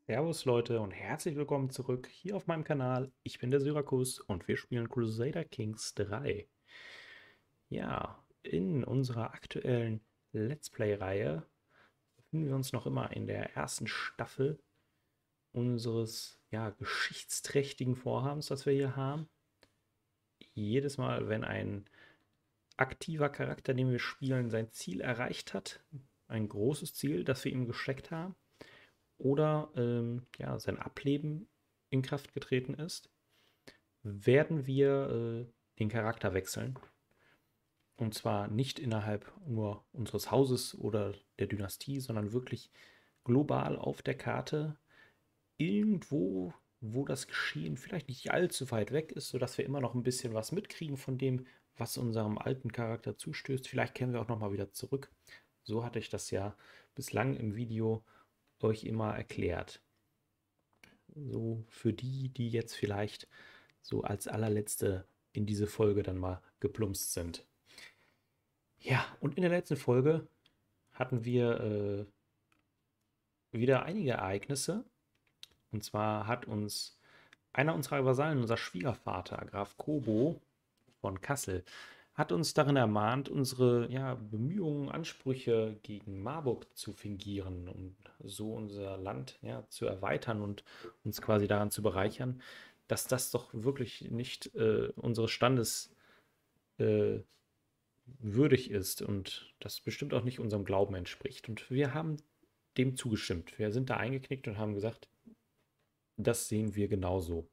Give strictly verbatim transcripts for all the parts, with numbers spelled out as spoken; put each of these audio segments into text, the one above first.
Servus Leute und herzlich willkommen zurück hier auf meinem Kanal. Ich bin der Syrakus und wir spielen Crusader Kings drei. Ja, in unserer aktuellen Let's Play-Reihe befinden wir uns noch immer in der ersten Staffel unseres ja, geschichtsträchtigen Vorhabens, das wir hier haben. Jedes Mal, wenn ein aktiver Charakter, den wir spielen, sein Ziel erreicht hat, ein großes Ziel, das wir ihm gesteckt haben, oder ähm, ja, sein Ableben in Kraft getreten ist, werden wir äh, den Charakter wechseln. Und zwar nicht innerhalb nur unseres Hauses oder der Dynastie, sondern wirklich global auf der Karte, irgendwo, wo das Geschehen vielleicht nicht allzu weit weg ist, sodass wir immer noch ein bisschen was mitkriegen von dem, was unserem alten Charakter zustößt. Vielleicht kehren wir auch noch mal wieder zurück. So hatte ich das ja bislang im Video euch immer erklärt. So für die, die jetzt vielleicht so als allerletzte in diese Folge dann mal geplumpst sind. Ja, und in der letzten Folge hatten wir äh, wieder einige Ereignisse. Und zwar hat uns einer unserer Vasallen, unser Schwiegervater, Graf Kobo von Kassel, hat uns darin ermahnt, unsere ja, Bemühungen, Ansprüche gegen Marburg zu fingieren und so unser Land ja, zu erweitern und uns quasi daran zu bereichern, dass das doch wirklich nicht äh, unseres Standes äh, würdig ist und das bestimmt auch nicht unserem Glauben entspricht. Und wir haben dem zugestimmt. Wir sind da eingeknickt und haben gesagt, das sehen wir genauso.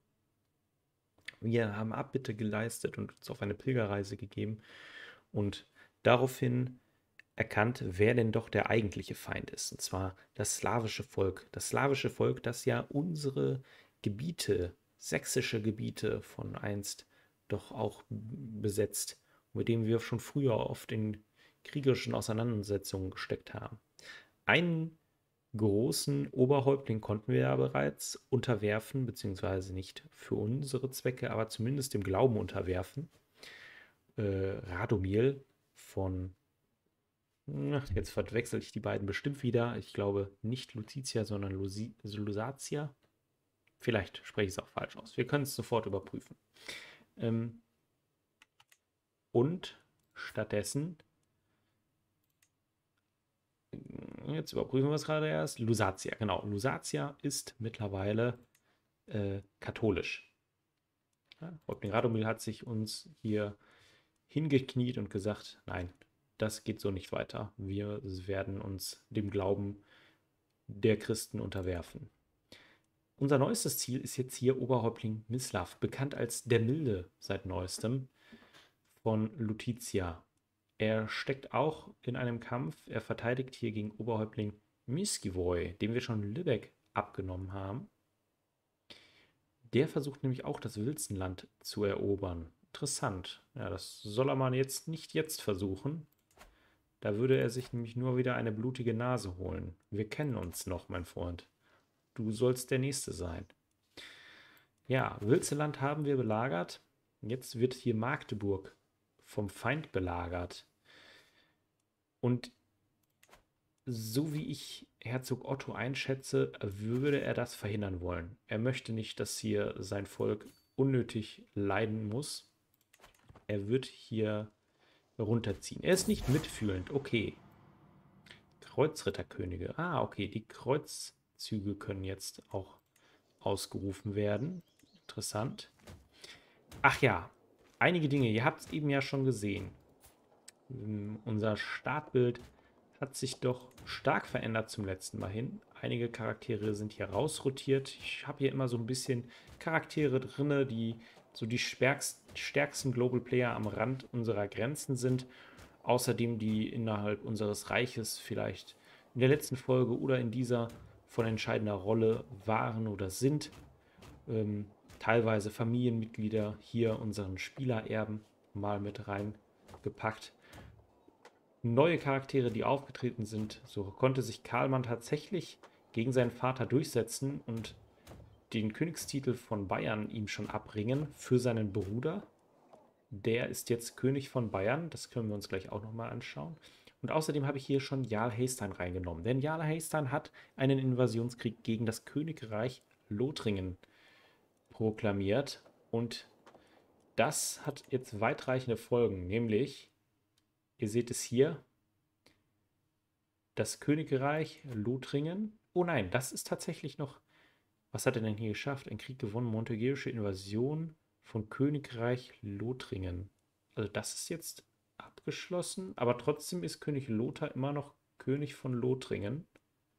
Wir haben Abbitte geleistet und uns auf eine Pilgerreise gegeben und daraufhin erkannt, wer denn doch der eigentliche Feind ist. Und zwar das slawische Volk. Das slawische Volk, das ja unsere Gebiete, sächsische Gebiete von einst doch auch besetzt, mit dem wir schon früher oft in kriegerischen Auseinandersetzungen gesteckt haben. Einen großen Oberhäuptling konnten wir ja bereits unterwerfen, beziehungsweise nicht für unsere Zwecke, aber zumindest dem Glauben unterwerfen. Äh, Radomir von, ach, jetzt verwechsel ich die beiden bestimmt wieder. Ich glaube nicht Lucitia, sondern Lusi Lusatia. Vielleicht spreche ich es auch falsch aus. Wir können es sofort überprüfen. Ähm, und stattdessen, jetzt überprüfen wir es gerade erst, Lusatia, genau. Lusatia ist mittlerweile äh, katholisch. Ja, Häuptling Radomir hat sich uns hier hingekniet und gesagt, nein, das geht so nicht weiter. Wir werden uns dem Glauben der Christen unterwerfen. Unser neuestes Ziel ist jetzt hier Oberhäuptling Mislav, bekannt als der Milde seit neuestem von Lutetia. Er steckt auch in einem Kampf. Er verteidigt hier gegen Oberhäuptling Miskivoy, dem wir schon Lübeck abgenommen haben. Der versucht nämlich auch das Wilzenland zu erobern. Interessant. Ja, das soll er mal jetzt nicht jetzt versuchen. Da würde er sich nämlich nur wieder eine blutige Nase holen. Wir kennen uns noch, mein Freund. Du sollst der Nächste sein. Ja, Wilzeland haben wir belagert. Jetzt wird hier Magdeburg vom Feind belagert. Und so wie ich Herzog Otto einschätze, würde er das verhindern wollen. Er möchte nicht, dass hier sein Volk unnötig leiden muss. Er wird hier runterziehen. Er ist nicht mitfühlend. Okay. Kreuzritterkönige. Ah, okay. Die Kreuzzüge können jetzt auch ausgerufen werden. Interessant. Ach ja, einige Dinge. Ihr habt es eben ja schon gesehen. Ähm, unser Startbild hat sich doch stark verändert zum letzten Mal hin. Einige Charaktere sind hier rausrotiert. Ich habe hier immer so ein bisschen Charaktere drin, die so die stärksten Global Player am Rand unserer Grenzen sind. Außerdem die innerhalb unseres Reiches vielleicht in der letzten Folge oder in dieser von entscheidender Rolle waren oder sind. Ähm, teilweise Familienmitglieder hier unseren Spielererben mal mit reingepackt. Neue Charaktere, die aufgetreten sind. So konnte sich Karlmann tatsächlich gegen seinen Vater durchsetzen und den Königstitel von Bayern ihm schon abringen für seinen Bruder. Der ist jetzt König von Bayern. Das können wir uns gleich auch nochmal anschauen. Und außerdem habe ich hier schon Jarl Haystein reingenommen. Denn Jarl Haystein hat einen Invasionskrieg gegen das Königreich Lothringen proklamiert. Und das hat jetzt weitreichende Folgen. Nämlich, ihr seht es hier, das Königreich Lothringen. Oh nein, das ist tatsächlich noch... Was hat er denn hier geschafft? Ein Krieg gewonnen, montagische Invasion von Königreich Lothringen. Also das ist jetzt abgeschlossen, aber trotzdem ist König Lothar immer noch König von Lothringen.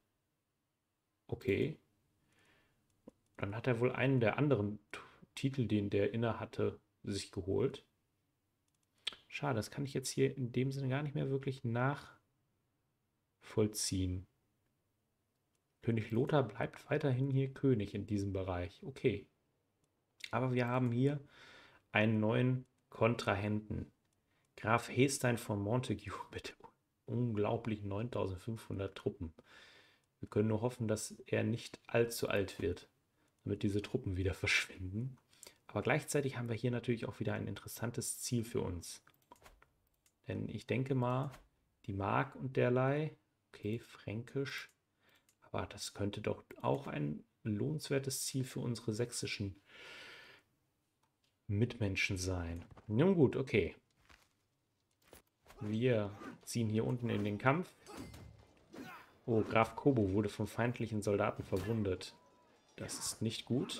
Okay. Dann hat er wohl einen der anderen T- Titel, den der inne hatte, sich geholt. Schade, das kann ich jetzt hier in dem Sinne gar nicht mehr wirklich nachvollziehen. König Lothar bleibt weiterhin hier König in diesem Bereich. Okay. Aber wir haben hier einen neuen Kontrahenten. Graf Hestein von Montague mit unglaublich neuntausendfünfhundert Truppen. Wir können nur hoffen, dass er nicht allzu alt wird, damit diese Truppen wieder verschwinden. Aber gleichzeitig haben wir hier natürlich auch wieder ein interessantes Ziel für uns. Denn ich denke mal, die Mark und derlei, okay, fränkisch, aber das könnte doch auch ein lohnenswertes Ziel für unsere sächsischen Mitmenschen sein. Nun gut, okay. Wir ziehen hier unten in den Kampf. Oh, Graf Kobo wurde von feindlichen Soldaten verwundet. Das ist nicht gut.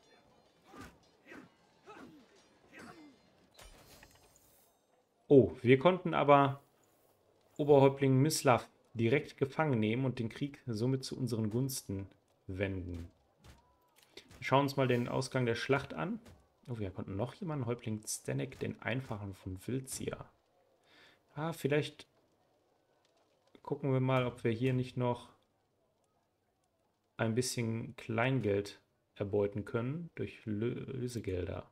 Oh, wir konnten aber Oberhäuptling Mislav direkt gefangen nehmen und den Krieg somit zu unseren Gunsten wenden. Wir schauen uns mal den Ausgang der Schlacht an. Oh, wir konnten noch jemanden, Häuptling Zdenek, den Einfachen von Wiltsia. Ah, vielleicht gucken wir mal, ob wir hier nicht noch ein bisschen Kleingeld erbeuten können durch Lösegelder.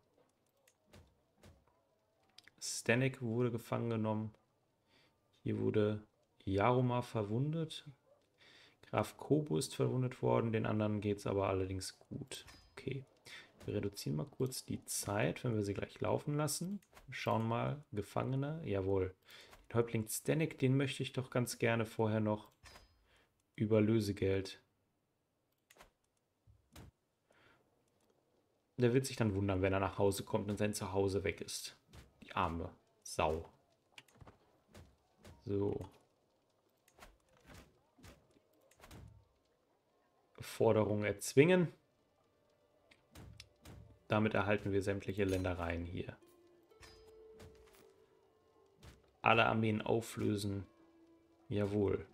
Zdenek wurde gefangen genommen. Hier wurde Jaromar verwundet. Graf Kobo ist verwundet worden, den anderen geht es aber allerdings gut. Okay, wir reduzieren mal kurz die Zeit, wenn wir sie gleich laufen lassen. Schauen mal, Gefangene, jawohl. Den Häuptling Zdenek, den möchte ich doch ganz gerne vorher noch über Lösegeld. Der wird sich dann wundern, wenn er nach Hause kommt und sein Zuhause weg ist. Die arme Sau. So. Forderung erzwingen. Damit erhalten wir sämtliche Ländereien hier. Alle Armeen auflösen. Jawohl.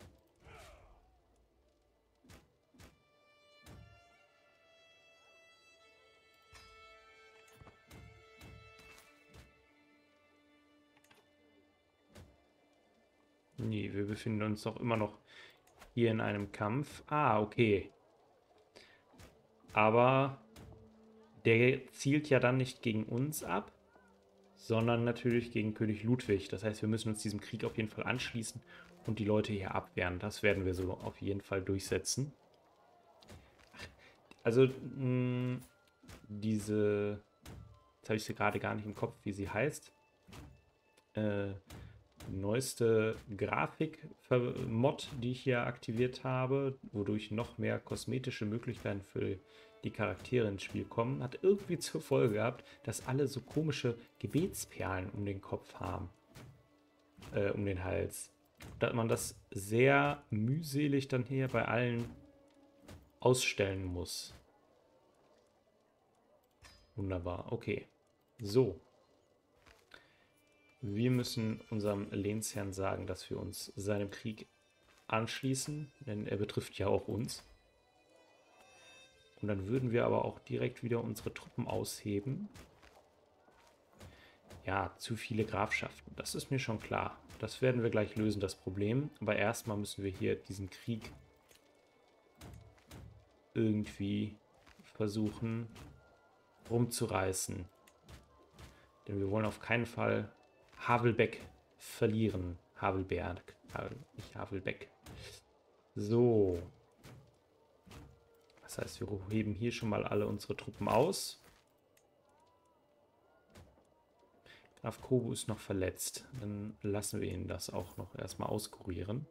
Nee, wir befinden uns doch immer noch hier in einem Kampf. Ah, okay. Aber der zielt ja dann nicht gegen uns ab, sondern natürlich gegen König Ludwig. Das heißt, wir müssen uns diesem Krieg auf jeden Fall anschließen und die Leute hier abwehren. Das werden wir so auf jeden Fall durchsetzen. Also, mh, diese... Jetzt habe ich sie gerade gar nicht im Kopf, wie sie heißt. Äh... neueste Grafik-Mod, die ich hier aktiviert habe, wodurch noch mehr kosmetische Möglichkeiten für die Charaktere ins Spiel kommen, hat irgendwie zur Folge gehabt, dass alle so komische Gebetsperlen um den Kopf haben, äh, um den Hals. Dass man das sehr mühselig dann hier bei allen ausstellen muss. Wunderbar, okay. So. Wir müssen unserem Lehnsherrn sagen, dass wir uns seinem Krieg anschließen, denn er betrifft ja auch uns. Und dann würden wir aber auch direkt wieder unsere Truppen ausheben. Ja, zu viele Grafschaften, das ist mir schon klar. Das werden wir gleich lösen, das Problem. Aber erstmal müssen wir hier diesen Krieg irgendwie versuchen rumzureißen. Denn wir wollen auf keinen Fall Havelbeck verlieren. Havelberg, Havel, nicht Havelbeck. So. Das heißt, wir heben hier schon mal alle unsere Truppen aus. Graf Kobu ist noch verletzt. Dann lassen wir ihn das auch noch erstmal auskurieren.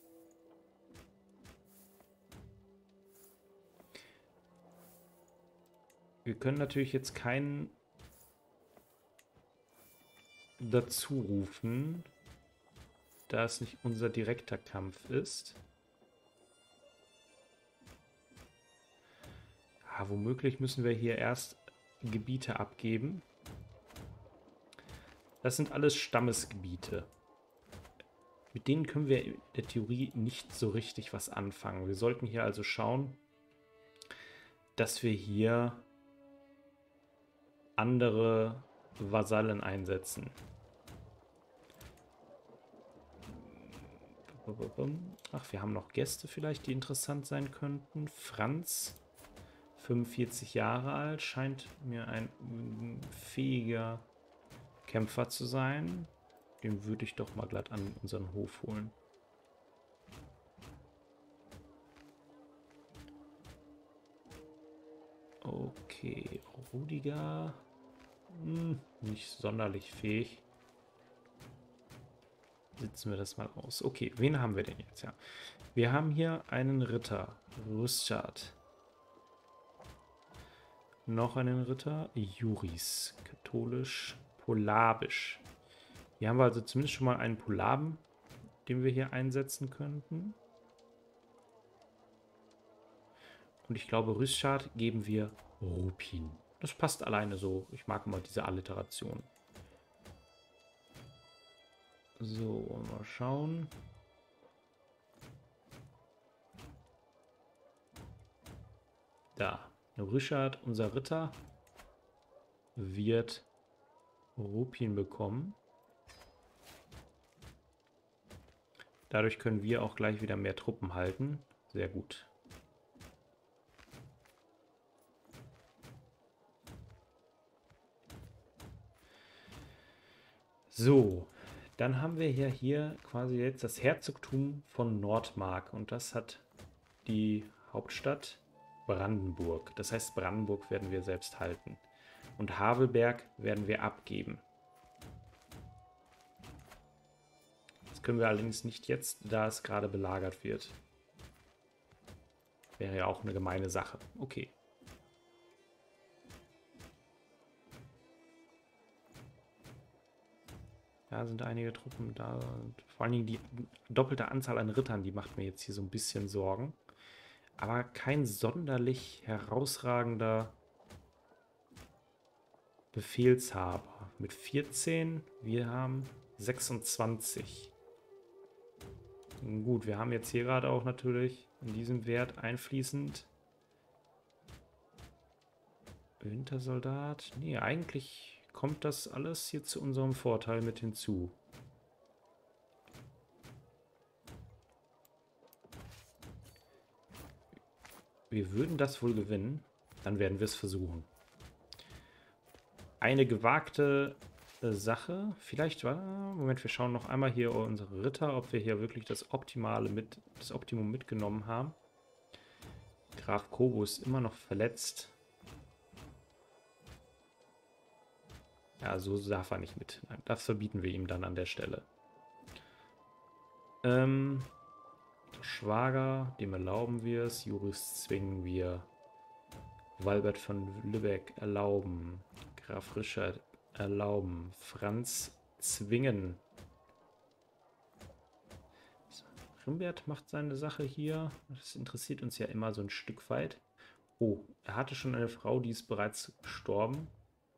Wir können natürlich jetzt keinen dazu rufen, da es nicht unser direkter Kampf ist. Ja, womöglich müssen wir hier erst Gebiete abgeben. Das sind alles Stammesgebiete. Mit denen können wir in der Theorie nicht so richtig was anfangen. Wir sollten hier also schauen, dass wir hier andere Vasallen einsetzen. Ach, wir haben noch Gäste vielleicht, die interessant sein könnten. Franz, fünfundvierzig Jahre alt, scheint mir ein fähiger Kämpfer zu sein. Den würde ich doch mal glatt an unseren Hof holen. Okay, Rudiger. Hm, nicht sonderlich fähig. Sitzen wir das mal aus. Okay, wen haben wir denn jetzt? Ja, wir haben hier einen Ritter, Rüstschad. Noch einen Ritter, Juris, katholisch, polabisch. Hier haben wir also zumindest schon mal einen Polaben, den wir hier einsetzen könnten. Und ich glaube, Rüstschad geben wir Rupin. Das passt alleine so. Ich mag immer diese Alliteration. So, mal schauen. Da. Rüstschad, unser Ritter, wird Rupin bekommen. Dadurch können wir auch gleich wieder mehr Truppen halten. Sehr gut. So, dann haben wir ja hier quasi jetzt das Herzogtum von Nordmark und das hat die Hauptstadt Brandenburg. Das heißt, Brandenburg werden wir selbst halten. Und Havelberg werden wir abgeben. Das können wir allerdings nicht jetzt, da es gerade belagert wird. Wäre ja auch eine gemeine Sache. Okay. Da sind einige Truppen da. Und vor allen Dingen die doppelte Anzahl an Rittern, die macht mir jetzt hier so ein bisschen Sorgen. Aber kein sonderlich herausragender Befehlshaber. Mit vierzehn, wir haben sechsundzwanzig. Gut, wir haben jetzt hier gerade auch natürlich in diesem Wert einfließend Wintersoldat. Nee, eigentlich kommt das alles hier zu unserem Vorteil mit hinzu. Wir würden das wohl gewinnen, dann werden wir es versuchen. Eine gewagte äh, Sache, vielleicht war, Moment, wir schauen noch einmal hier unsere Ritter, ob wir hier wirklich das Optimale mit, das Optimum mitgenommen haben. Graf Kobo ist immer noch verletzt. Ja, so darf er nicht mit. Nein, das verbieten wir ihm dann an der Stelle. Ähm, der Schwager, dem erlauben wir es. Juris zwingen wir. Walbert von Lübeck erlauben. Graf Richard erlauben. Franz zwingen. Rimbert macht seine Sache hier. Das interessiert uns ja immer so ein Stück weit. Oh, er hatte schon eine Frau, die ist bereits gestorben.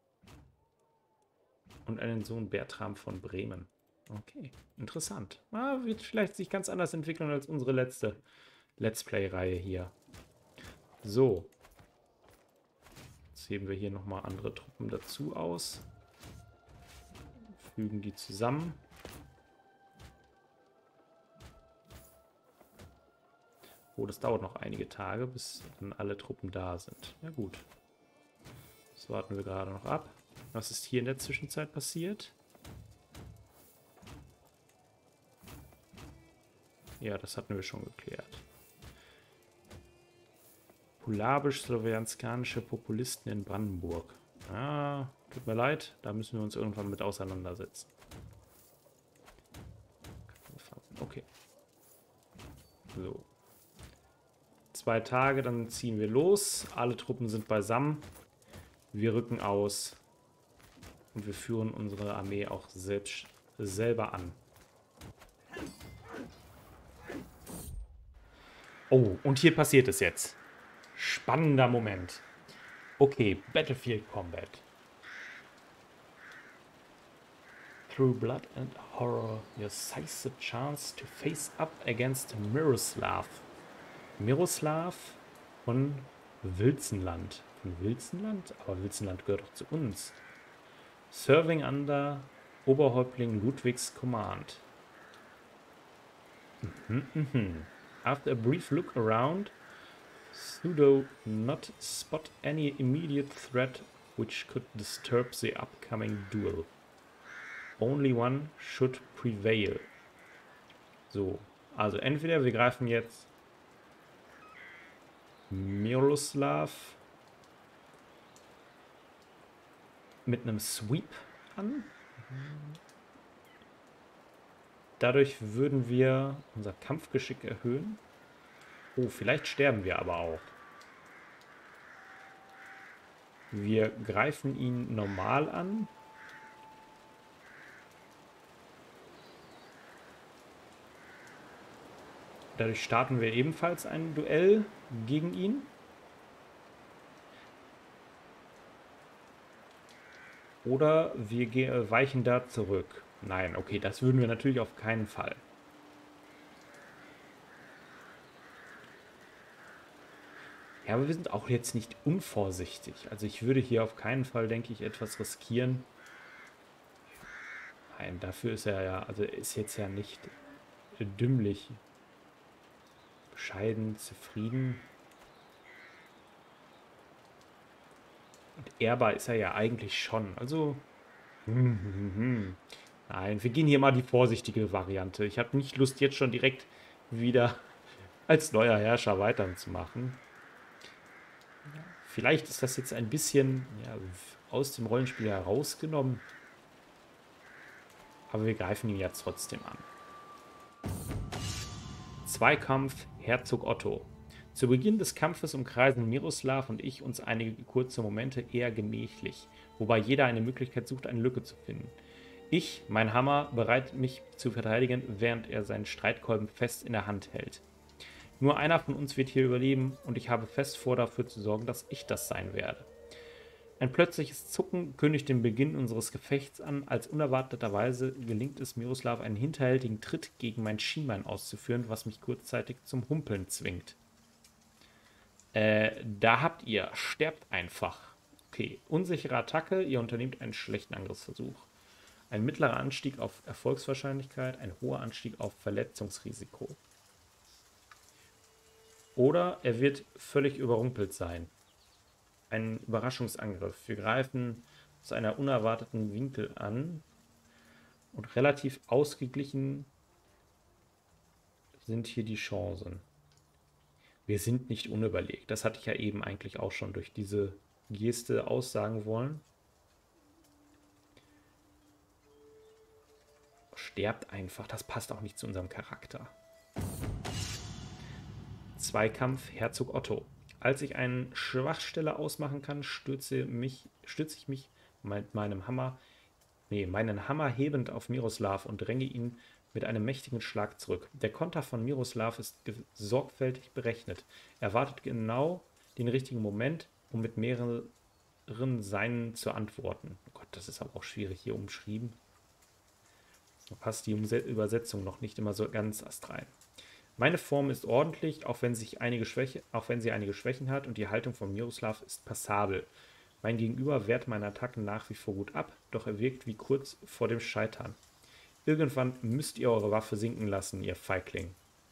Und einen Sohn Bertram von Bremen. Okay, interessant. Ah, wird vielleicht sich ganz anders entwickeln als unsere letzte Let's Play-Reihe hier. So. Jetzt heben wir hier nochmal andere Truppen dazu aus. Fügen die zusammen. Oh, das dauert noch einige Tage, bis dann alle Truppen da sind. Ja gut. Das warten wir gerade noch ab. Was ist hier in der Zwischenzeit passiert? Ja, das hatten wir schon geklärt. Polabisch-slowjanskanische Populisten in Brandenburg. Ah, tut mir leid, da müssen wir uns irgendwann mit auseinandersetzen. Okay. So. Zwei Tage, dann ziehen wir los. Alle Truppen sind beisammen. Wir rücken aus. Und wir führen unsere Armee auch selbst, selber an. Oh, und hier passiert es jetzt. Spannender Moment. Okay, Battlefield Combat. Through blood and horror, you seize the chance to face up against Miroslav. Miroslav von Wilzenland. Von Wilzenland? Aber Wilzenland gehört doch zu uns. Serving under Oberhäuptling Ludwigs command. Mhm, mhm. After a brief look around, Pseudo not spot any immediate threat which could disturb the upcoming duel. Only one should prevail. So, also entweder wir greifen jetzt Miroslav mit einem Sweep an. Dadurch würden wir unser Kampfgeschick erhöhen. Oh, vielleicht sterben wir aber auch. Wir greifen ihn normal an. Dadurch starten wir ebenfalls ein Duell gegen ihn. Oder wir weichen da zurück. Nein, okay, das würden wir natürlich auf keinen Fall. Ja, aber wir sind auch jetzt nicht unvorsichtig. Also ich würde hier auf keinen Fall, denke ich, etwas riskieren. Nein, dafür ist er ja, also er ist jetzt ja nicht dümmlich. Bescheiden, zufrieden. Und ehrbar ist er ja eigentlich schon. Also, nein, wir gehen hier mal die vorsichtige Variante. Ich habe nicht Lust, jetzt schon direkt wieder als neuer Herrscher weiterzumachen. Vielleicht ist das jetzt ein bisschen ja, aus dem Rollenspiel herausgenommen. Aber wir greifen ihn jetzt trotzdem an. Zweikampf Herzog Otto. Zu Beginn des Kampfes umkreisen Miroslav und ich uns einige kurze Momente eher gemächlich, wobei jeder eine Möglichkeit sucht, eine Lücke zu finden. Ich, mein Hammer, bereit mich zu verteidigen, während er seinen Streitkolben fest in der Hand hält. Nur einer von uns wird hier überleben und ich habe fest vor, dafür zu sorgen, dass ich das sein werde. Ein plötzliches Zucken kündigt den Beginn unseres Gefechts an, als unerwarteterweise gelingt es Miroslav, einen hinterhältigen Tritt gegen mein Schienbein auszuführen, was mich kurzzeitig zum Humpeln zwingt. Äh, da habt ihr, sterbt einfach. Okay, unsichere Attacke, ihr unternehmt einen schlechten Angriffsversuch. Ein mittlerer Anstieg auf Erfolgswahrscheinlichkeit, ein hoher Anstieg auf Verletzungsrisiko. Oder er wird völlig überrumpelt sein. Ein Überraschungsangriff. Wir greifen aus einer unerwarteten Winkel an und relativ ausgeglichen sind hier die Chancen. Wir sind nicht unüberlegt. Das hatte ich ja eben eigentlich auch schon durch diese Geste aussagen wollen. Sterbt einfach. Das passt auch nicht zu unserem Charakter. Zweikampf Herzog Otto. Als ich eine Schwachstelle ausmachen kann, stürze, mich, stürze ich mich mit meinem Hammer, nee, meinen Hammer hebend auf Miroslav und dränge ihn mit einem mächtigen Schlag zurück. Der Konter von Miroslav ist sorgfältig berechnet. Er wartet genau den richtigen Moment, um mit mehreren Seinen zu antworten. Oh Gott, das ist aber auch schwierig hier umschrieben. Da passt die Übersetzung noch nicht immer so ganz astrein. Meine Form ist ordentlich, auch wenn, sich einige Schwäche, auch wenn sie einige Schwächen hat, und die Haltung von Miroslav ist passabel. Mein Gegenüber wehrt meine Attacken nach wie vor gut ab, doch er wirkt wie kurz vor dem Scheitern. Irgendwann müsst ihr eure Waffe sinken lassen, ihr Feigling.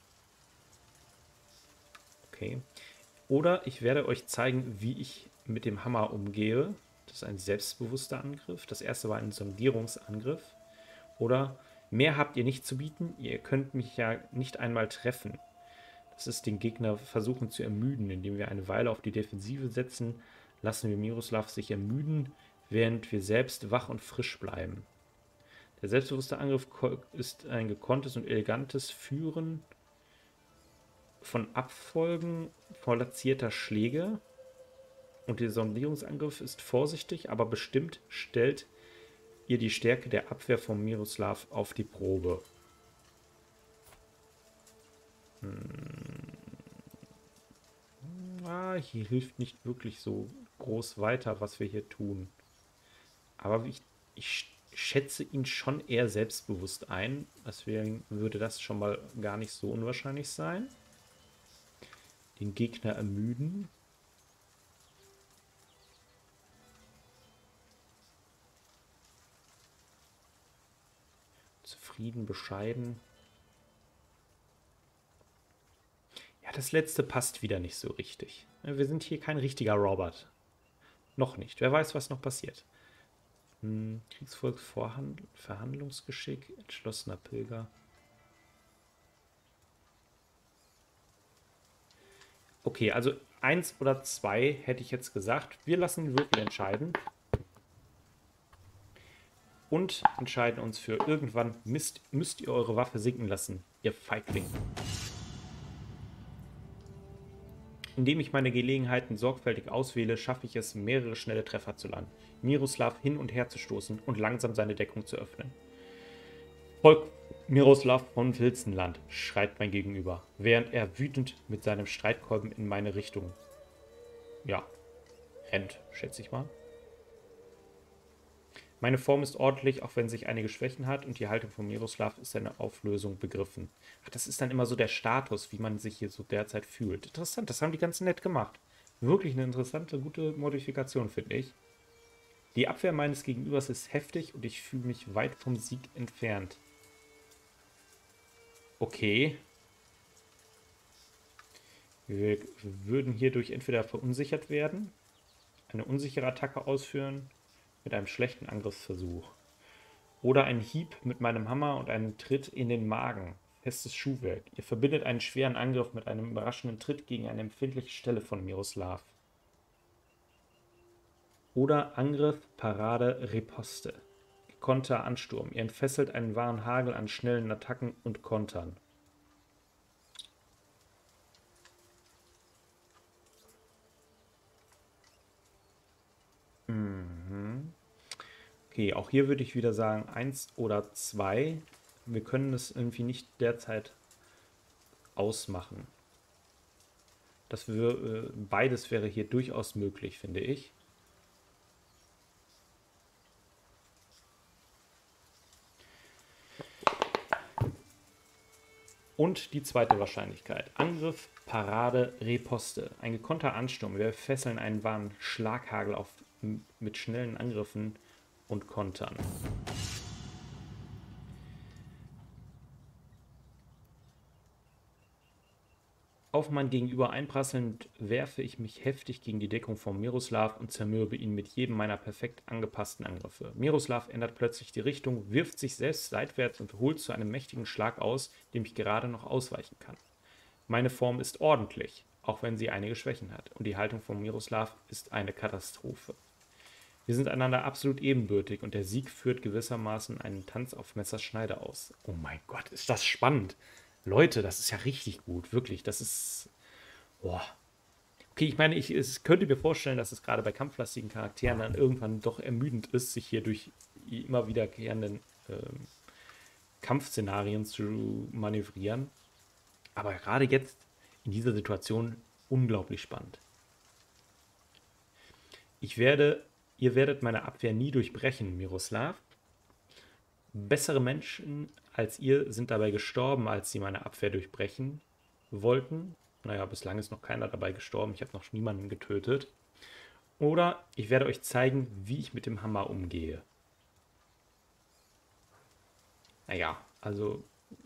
Okay. Oder ich werde euch zeigen, wie ich mit dem Hammer umgehe. Das ist ein selbstbewusster Angriff. Das erste war ein Sondierungsangriff. Oder mehr habt ihr nicht zu bieten, ihr könnt mich ja nicht einmal treffen. Das ist den Gegner versuchen zu ermüden, indem wir eine Weile auf die Defensive setzen. Lassen wir Miroslav sich ermüden, während wir selbst wach und frisch bleiben. Der selbstbewusste Angriff ist ein gekonntes und elegantes Führen von Abfolgen platzierter Schläge. Und der Sondierungsangriff ist vorsichtig, aber bestimmt stellt ihr die Stärke der Abwehr von Miroslav auf die Probe. Hm. Ah, hier hilft nicht wirklich so groß weiter, was wir hier tun. Aber ich, ich schätze ihn schon eher selbstbewusst ein. Deswegen würde das schon mal gar nicht so unwahrscheinlich sein. Den Gegner ermüden. Zufrieden, bescheiden. Ja, das letzte passt wieder nicht so richtig. Wir sind hier kein richtiger Robert. Noch nicht. Wer weiß, was noch passiert. Hm, Kriegsvolk, Vorhand Verhandlungsgeschick, entschlossener Pilger. Okay, also eins oder zwei hätte ich jetzt gesagt. Wir lassen den Würfel entscheiden. Und entscheiden uns für irgendwann, müsst, müsst ihr eure Waffe sinken lassen, ihr Feigling. Indem ich meine Gelegenheiten sorgfältig auswähle, schaffe ich es, mehrere schnelle Treffer zu landen, Miroslav hin und her zu stoßen und langsam seine Deckung zu öffnen. Volk Miroslav von Wilzenland, schreit mein Gegenüber, während er wütend mit seinem Streitkolben in meine Richtung, ja, rennt, schätze ich mal. Meine Form ist ordentlich, auch wenn sich einige Schwächen hat, und die Haltung von Miroslav ist eine Auflösung begriffen. Ach, das ist dann immer so der Status, wie man sich hier so derzeit fühlt. Interessant, das haben die ganz nett gemacht. Wirklich eine interessante, gute Modifikation, finde ich. Die Abwehr meines Gegenübers ist heftig und ich fühle mich weit vom Sieg entfernt. Okay. Wir würden hierdurch entweder verunsichert werden, eine unsichere Attacke ausführen, mit einem schlechten Angriffsversuch. Oder einen Hieb mit meinem Hammer und einen Tritt in den Magen. Festes Schuhwerk. Ihr verbindet einen schweren Angriff mit einem überraschenden Tritt gegen eine empfindliche Stelle von Miroslav. Oder Angriff, Parade, Riposte. Konter, Ansturm. Ihr entfesselt einen wahren Hagel an schnellen Attacken und Kontern. Mhm. Okay, auch hier würde ich wieder sagen, eins oder zwei. Wir können es irgendwie nicht derzeit ausmachen. Das wir, äh, beides wäre hier durchaus möglich, finde ich. Und die zweite Wahrscheinlichkeit. Angriff, Parade, Riposte. Ein gekonnter Ansturm. Wir fesseln einen wahren Schlaghagel auf, mit schnellen Angriffen und Kontern. Auf mein Gegenüber einprasselnd werfe ich mich heftig gegen die Deckung von Miroslav und zermürbe ihn mit jedem meiner perfekt angepassten Angriffe. Miroslav ändert plötzlich die Richtung, wirft sich selbst seitwärts und holt zu einem mächtigen Schlag aus, dem ich gerade noch ausweichen kann. Meine Form ist ordentlich, auch wenn sie einige Schwächen hat, und die Haltung von Miroslav ist eine Katastrophe. Wir sind einander absolut ebenbürtig und der Sieg führt gewissermaßen einen Tanz auf Messerschneide aus. Oh mein Gott, ist das spannend! Leute, das ist ja richtig gut, wirklich. Das ist. Boah. Okay, ich meine, ich es könnte mir vorstellen, dass es gerade bei kampflastigen Charakteren dann irgendwann doch ermüdend ist, sich hier durch immer wiederkehrenden ähm, Kampfszenarien zu manövrieren. Aber gerade jetzt in dieser Situation unglaublich spannend. Ich werde, ihr werdet meine Abwehr nie durchbrechen, Miroslav. Bessere Menschen als ihr sind dabei gestorben, als sie meine Abwehr durchbrechen wollten. Naja, bislang ist noch keiner dabei gestorben. Ich habe noch niemanden getötet. Oder ich werde euch zeigen, wie ich mit dem Hammer umgehe. Naja, also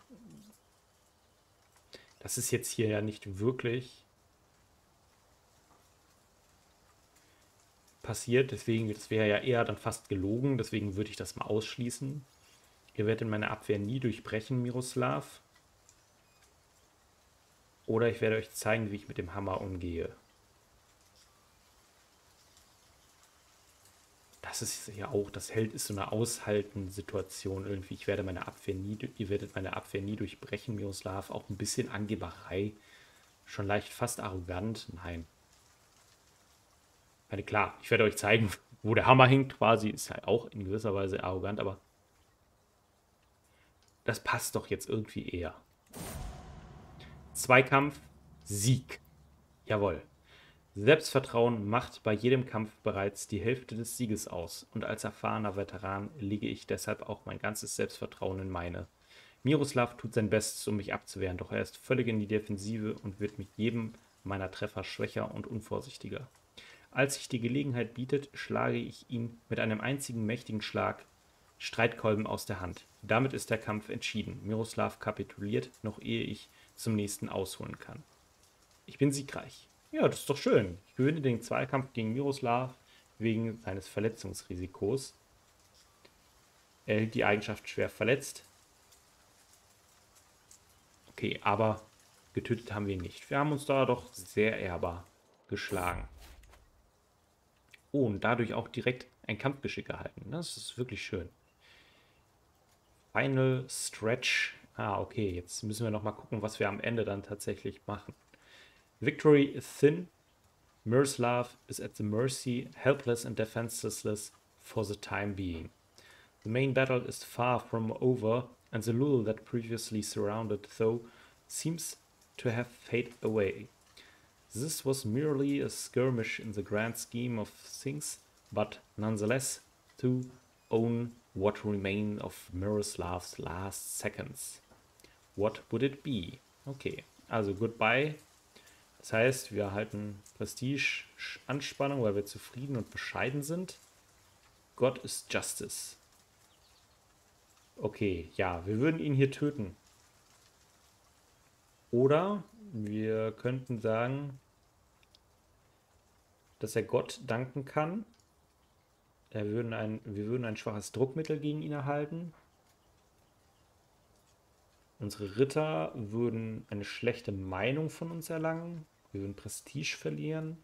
das ist jetzt hier ja nicht wirklich passiert. Deswegen, das wäre ja eher dann fast gelogen. Deswegen würde ich das mal ausschließen. Ihr werdet meine Abwehr nie durchbrechen, Miroslav. Oder ich werde euch zeigen, wie ich mit dem Hammer umgehe. Das das ist ja auch, das Held ist so eine Aushalten-Situation irgendwie. Ich werde meine Abwehr nie, ihr werdet meine Abwehr nie durchbrechen, Miroslav. Auch ein bisschen Angeberei. Schon leicht fast arrogant. Nein. Ich meine, klar, ich werde euch zeigen, wo der Hammer hängt quasi. Ist halt auch in gewisser Weise arrogant, aber das passt doch jetzt irgendwie eher. Zweikampf, Sieg. Jawohl. Selbstvertrauen macht bei jedem Kampf bereits die Hälfte des Sieges aus. Und als erfahrener Veteran lege ich deshalb auch mein ganzes Selbstvertrauen in meine. Miroslav tut sein Bestes, um mich abzuwehren, doch er ist völlig in die Defensive und wird mit jedem meiner Treffer schwächer und unvorsichtiger. Als sich die Gelegenheit bietet, schlage ich ihn mit einem einzigen mächtigen Schlag Streitkolben aus der Hand. Damit ist der Kampf entschieden. Miroslav kapituliert, noch ehe ich zum nächsten ausholen kann. Ich bin siegreich. Ja, das ist doch schön. Ich gewinne den Zweikampf gegen Miroslav wegen seines Verletzungsrisikos. Er hält die Eigenschaft schwer verletzt. Okay, aber getötet haben wir ihn nicht. Wir haben uns da doch sehr ehrbar geschlagen. Oh, und dadurch auch direkt ein Kampfgeschick erhalten. Das ist wirklich schön. Final Stretch. Ah, okay, jetzt müssen wir noch mal gucken, was wir am Ende dann tatsächlich machen. Victory is thin. Miroslav is at the mercy, helpless and defenseless for the time being. The main battle is far from over, and the lull that previously surrounded Tho seems to have faded away. This was merely a skirmish in the grand scheme of things, but nonetheless to own what remained of Miroslav's last seconds. What would it be? Okay, also goodbye. Das heißt, wir erhalten Prestige, Anspannung, weil wir zufrieden und bescheiden sind. God is Justice. Okay, ja, wir würden ihn hier töten. Oder wir könnten sagen, dass er Gott danken kann. Er würden ein, wir würden ein schwaches Druckmittel gegen ihn erhalten. Unsere Ritter würden eine schlechte Meinung von uns erlangen. Wir würden Prestige verlieren.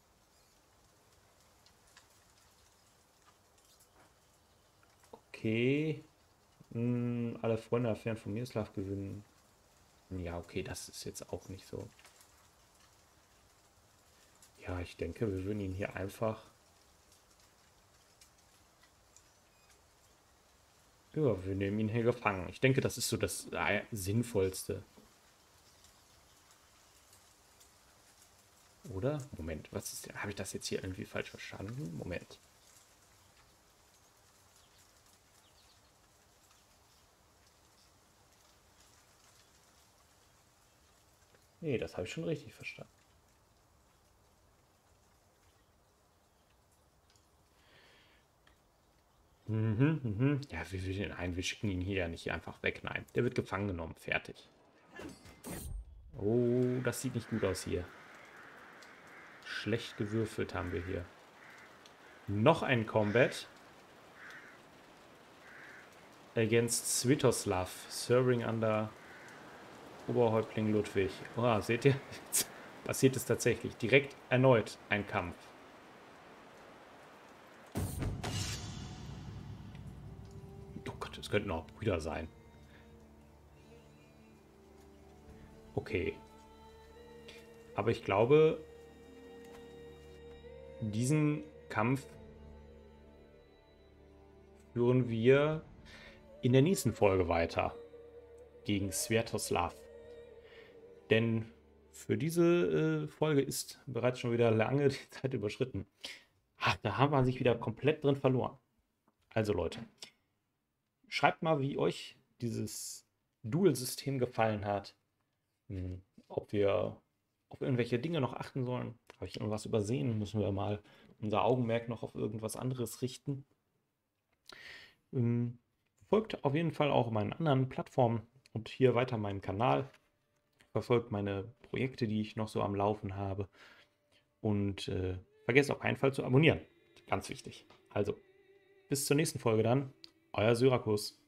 Okay. Hm, alle Freunde Affären von Miroslav gewinnen. Ja, okay, das ist jetzt auch nicht so. Ja, ich denke, wir würden ihn hier einfach... Ja, wir nehmen ihn hier gefangen. Ich denke, das ist so das äh, Sinnvollste. Oder? Moment, was ist denn? Habe ich das jetzt hier irgendwie falsch verstanden? Moment. Nee, das habe ich schon richtig verstanden. Mhm, mhm. Ja, wir will den ein, wir schicken ihn hier ja nicht einfach weg. Nein, der wird gefangen genommen. Fertig. Oh, das sieht nicht gut aus hier. Schlecht gewürfelt haben wir hier. Noch ein Combat. Against Svetoslav. Serving under Oberhäuptling Ludwig. Oh, seht ihr? Jetzt passiert es tatsächlich. Direkt erneut ein Kampf. Es könnten auch Brüder sein. Okay. Aber ich glaube, diesen Kampf führen wir in der nächsten Folge weiter. Gegen Svetoslav. Denn für diese äh, Folge ist bereits schon wieder lange die Zeit überschritten. Ach, da haben wir sich wieder komplett drin verloren. Also Leute. Schreibt mal, wie euch dieses Duel-System gefallen hat. Hm, ob wir auf irgendwelche Dinge noch achten sollen. Habe ich irgendwas übersehen? Müssen wir mal unser Augenmerk noch auf irgendwas anderes richten. Ähm, folgt auf jeden Fall auch meinen anderen Plattformen und hier weiter meinen Kanal. Verfolgt meine Projekte, die ich noch so am Laufen habe. Und äh, vergesst auf keinen Fall zu abonnieren. Ganz wichtig. Also, bis zur nächsten Folge dann. Euer Syrakus.